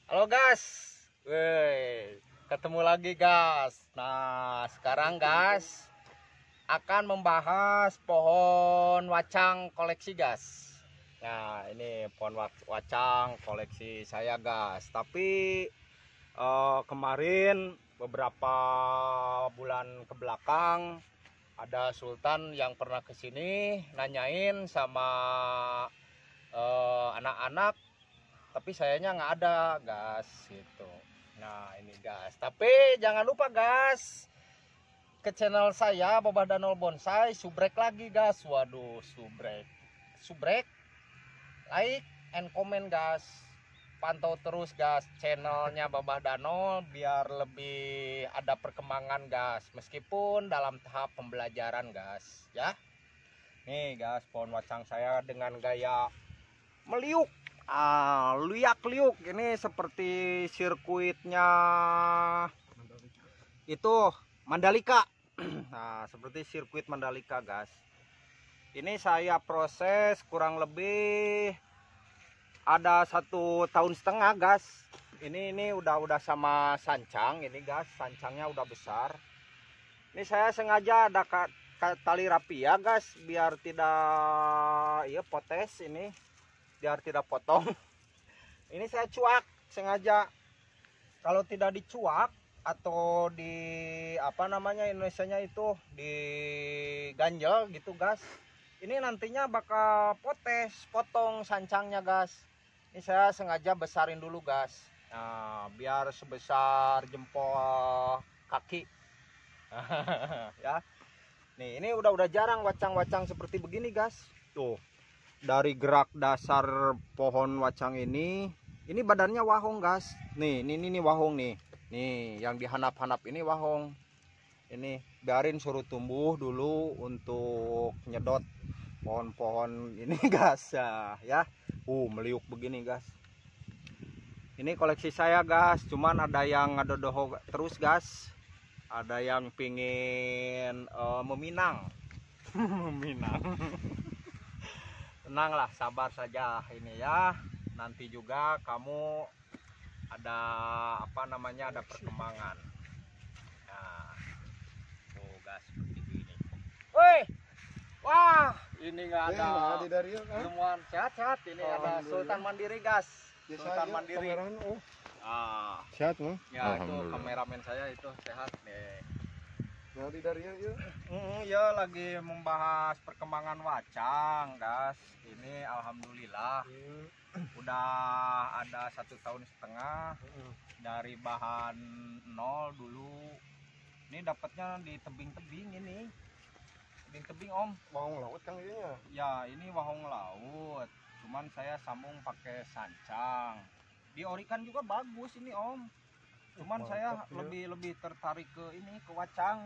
Halo gas, weh, ketemu lagi gas. Nah sekarang gas akan membahas pohon wacang koleksi gas. Nah ini pohon wacang koleksi saya gas. Tapi kemarin beberapa bulan ke belakang ada Sultan yang pernah kesini nanyain sama anak-anak, tapi sayanya nggak ada gas gitu. Nah ini gas, tapi jangan lupa gas ke channel saya Babah Danol Bonsai, subrek lagi gas. Waduh, subrek like and comment gas. Pantau terus gas channelnya Babah Danol biar lebih ada perkembangan gas, meskipun dalam tahap pembelajaran gas ya. Nih gas, pohon wacang saya dengan gaya meliuk, liuk ini seperti sirkuitnya itu Mandalika. Nah seperti sirkuit Mandalika gas. Ini saya proses kurang lebih ada 1,5 tahun gas. Ini udah sama sancang ini gas, sancangnya udah besar. Ini saya sengaja ada tali rapia gas biar tidak potes ini, biar tidak potong. Ini saya cuak sengaja. Kalau tidak dicuak atau di Indonesianya itu diganjel gitu gas, ini nantinya bakal potong sancangnya gas. Ini saya sengaja besarin dulu gas. Nah biar sebesar jempol kaki. Ya nih, ini udah jarang wacang-wacang seperti begini gas. Tuh, dari gerak dasar pohon wacang ini badannya wahong gas. Nih wahong nih. Nih yang dihanap-hanap ini wahong. Ini biarin suruh tumbuh dulu untuk nyedot pohon-pohon ini gas ya. Meliuk begini gas. Ini koleksi saya gas, cuman ada yang ngadodoho terus gas. Ada yang pingin meminang. Meminang. Tenanglah, sabar saja ini ya. Nanti juga kamu ada ada perkembangan. Nah, tuh gas seperti ini. Woi, wah, ini nggak ada temuan sehat-sehat. Ini ada Sultan Mandiri gas. Sultan Mandiri. Sehat mah? Ya itu kameramen saya itu sehat nih. Nanti dari ya. Ya lagi membahas perkembangan wacang gas. Ini alhamdulillah udah ada 1,5 tahun dari bahan nol dulu. Ini dapatnya di tebing-tebing ini. Tebing-tebing om. Wahong laut kan ini ya? Ya ini wahong laut. Cuman saya sambung pakai sancang. Di orikan juga bagus ini om. Cuman mantap, saya ya. lebih tertarik ke wacang.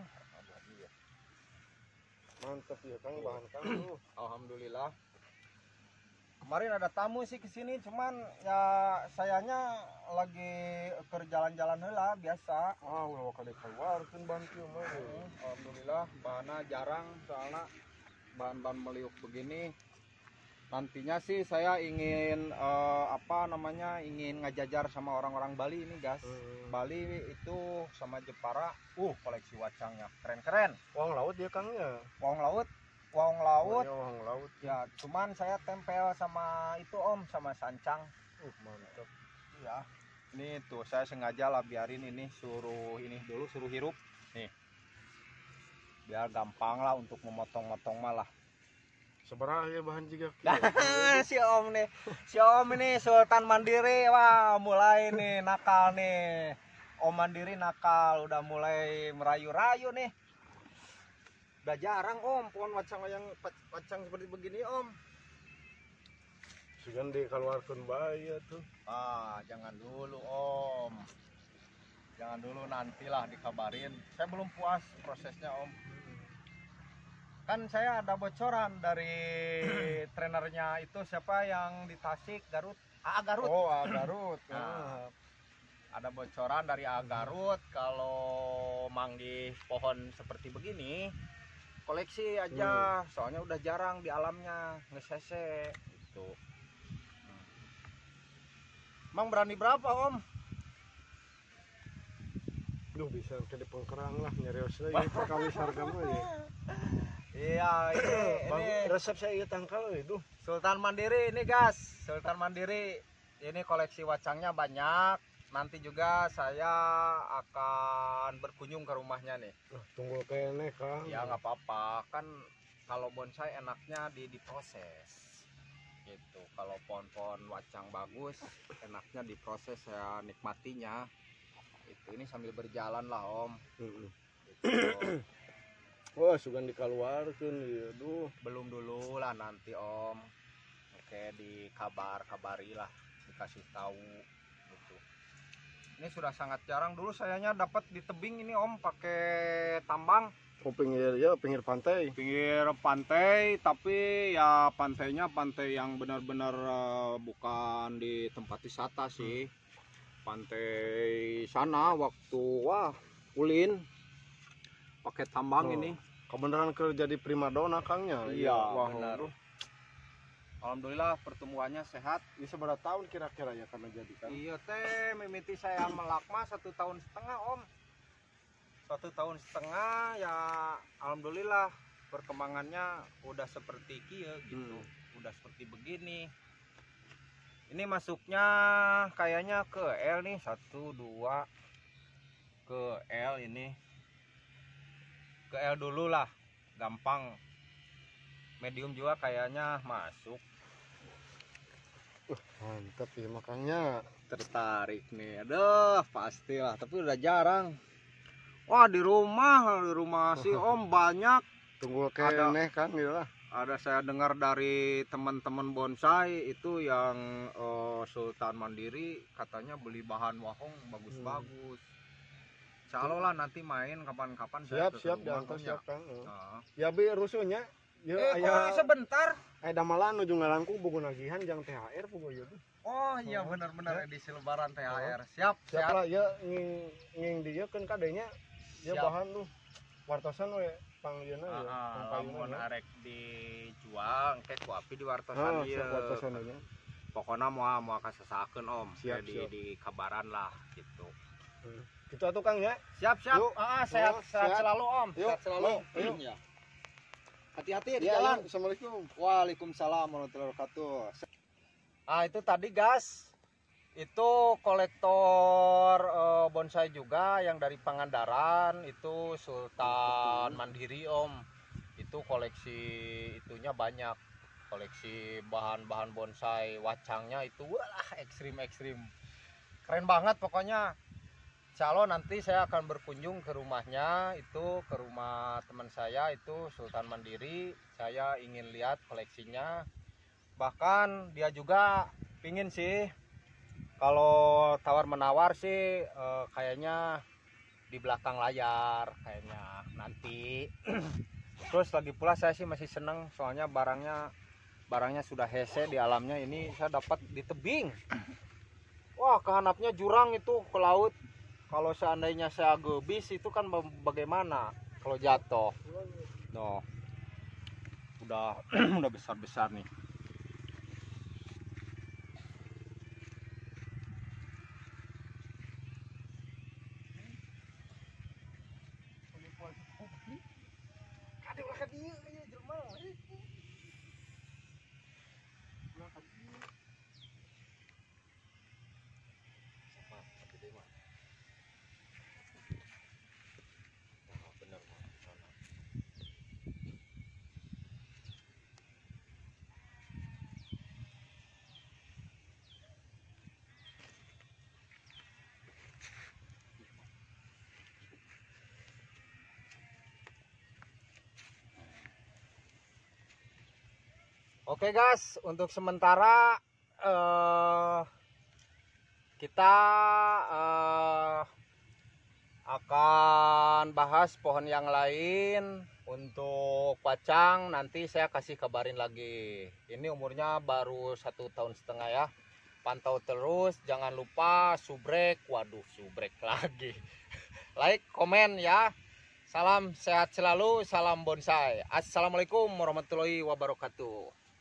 Mantap ya kang, bahan kang tuh. Alhamdulillah. Kemarin ada tamu sih kesini, cuman ya sayanya lagi jalan-jalan heula biasa. Udah kali keluarkan bahan kieu mah. Alhamdulillah bahannya jarang, soalnya bahan-bahan meliuk begini. Nantinya sih saya ingin ingin ngajajar sama orang-orang Bali ini gas. Bali itu sama Jepara, koleksi wacangnya keren-keren. Wahong laut ya kang ya? Wahong laut. Oh, ya, wahong laut. Ya, cuman saya tempel sama itu om, sama sancang. Mantap. Ya, ini tuh saya sengaja lah biarin ini suruh hirup. Nih, biar gampang lah untuk memotong-motong malah. Seberapa ya bahan juga? Si om ini Sultan Mandiri, wah mulai nih nakal nih. Om Mandiri nakal, udah mulai merayu-rayu nih. Udah jarang om pohon wacang seperti begini om. Sugan dikeluarkan bayi tuh. Jangan dulu om. Jangan dulu, nantilah dikabarin. Saya belum puas prosesnya om. Kan saya ada bocoran dari trenernya itu, siapa yang di Tasik, Garut. Garut. Garut. Nah, ada bocoran dari Garut kalau manggih pohon seperti begini koleksi aja, soalnya udah jarang di alamnya ngesese gitu. Emang berani berapa om? Duh bisa jadi pengkerang lah nyarios ya perkawis harga mah ya. Iya, ini Resep saya ieu tangkal itu. Sultan Mandiri ini guys, Sultan Mandiri ini koleksi wacangnya banyak. Nanti juga saya akan berkunjung ke rumahnya nih. Tunggu kene Kang. Ya nggak apa-apa, kan kalau bonsai enaknya diproses. Gitu. Kalau pohon-pohon wacang bagus, enaknya diproses, saya nikmatinya. Ini sambil berjalan lah Om. Heeh. Gitu. Wah, sugan dikaluarkeun ieu. Duh, Belum dulu lah nanti Om. Oke, dikabar-kabari lah, dikasih tahu gitu. Ini sudah sangat jarang, dulu sayanya dapat di tebing ini Om pakai tambang. pinggir pantai. Pinggir pantai, tapi ya pantainya pantai yang benar-benar bukan di tempat wisata sih. Pantai sana waktu ulin pakai tambang Oh. ini. Kebenaran kerja di primadona Kangnya. Iya, Wah, benar. duh. Alhamdulillah pertumbuhannya sehat. Ini seberapa tahun kira-kira ya karena jadi kan? Iya teh, mimiti saya melakma 1,5 tahun Om. 1,5 tahun ya, alhamdulillah perkembangannya udah seperti kia gitu. Udah seperti begini. Ini masuknya kayaknya ke L nih, 1 2 ke L ini. Ke L dulu lah, gampang. Medium juga kayaknya masuk. Mantap ya makanya. Tertarik nih, aduh pastilah, tapi udah jarang. Wah di rumah si Om banyak. Tunggu kene Kang ya lah. Ada saya dengar dari teman-teman bonsai itu yang Sultan Mandiri katanya beli bahan wahong bagus-bagus. Insya Allah lah nanti main kapan-kapan saya ke Siap rumah diantar Om, siap ya. Kang. Nah. Ya bi rusuhnya. Ya Kok sebentar. damalan ujung ngalangku buku nagihan jang THR pugu ieu. Oh iya benar-benar edisi lebaran THR. Siap, Siap lah ya nging dieu kan kadenya ya Siap. bahan tuh wartosan we panglieuna ya. Lamun arek dijual engke ku api di wartosan ieu. Wartosan nya. Pokoknya mau kasesakeun Om. Siap, Jadi siap. di kabaran lah gitu. Gitu atuh Kang ya. Siap. Yuk. Sehat Sehat. selalu Om. Yuk, Sehat selalu. yuk. Ya. Hati-hati di Ya, jalan. Assalamualaikum. Waalaikumsalam warahmatullahi wabarakatuh. Itu tadi gas. Itu kolektor bonsai juga yang dari Pangandaran, itu Sultan Mandiri Om. Itu koleksi itunya banyak. Koleksi bahan-bahan bonsai wacangnya itu wah ekstrim. Keren banget pokoknya. Insya Allah nanti saya akan berkunjung ke rumahnya, itu ke rumah teman saya itu Sultan Mandiri. Saya ingin lihat koleksinya. Bahkan dia juga pingin sih, kalau tawar menawar sih kayaknya di belakang layar kayaknya nanti. Terus lagi pula saya sih masih seneng soalnya barangnya sudah hese di alamnya. Ini saya dapat di tebing. Wah kehanapnya jurang itu ke laut. Kalau seandainya saya gebis itu kan bagaimana kalau jatuh. No. Udah udah besar-besar nih. Oke guys, untuk sementara kita akan bahas pohon yang lain. Untuk wacang nanti saya kasih kabarin lagi. Ini umurnya baru 1,5 tahun ya. Pantau terus, jangan lupa subrek. Waduh, subrek lagi. Like, komen ya. Salam sehat selalu, salam bonsai. Assalamualaikum warahmatullahi wabarakatuh.